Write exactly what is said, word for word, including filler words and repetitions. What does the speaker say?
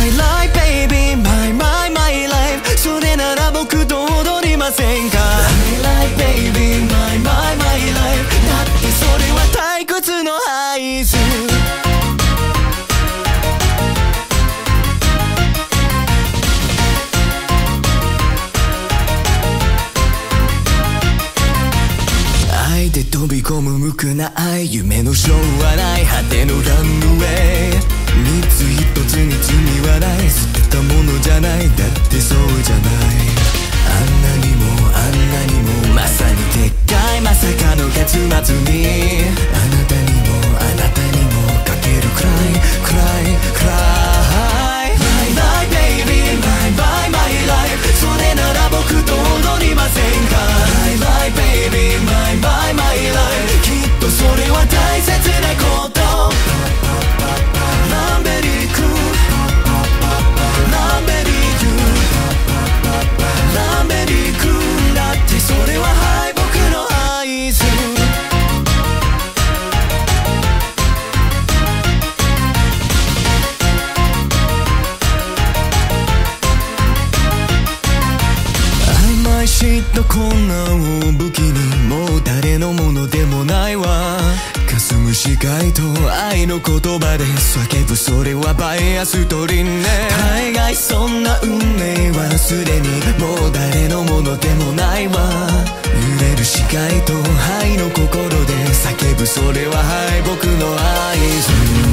My life baby my my my life それなら僕と踊りませんか My life baby my my my life だってそれは退屈の合図愛で飛び込む無垢な愛夢のショーはない果てのランウェイ三つ一つに罪はない捨てたものじゃないだってそうじゃないあんなにもあんなにもまさにでっかいまさかの結末にあなたにもあなたにもかけるくらいくらいくらい My life baby my my my life それなら僕と踊りませんか My life baby my my my life きっとそれは大切なことランベリークランベリーユランベリークだってそれは敗北の合図曖昧嫉妬困難を武器にもう誰のものでもないわ霞む視界と愛の言葉で叫ぶそれはバイアストリンね大概そんな運命はすでにもう誰のものでもないわ揺れる視界と愛の心で叫ぶそれは敗北の合図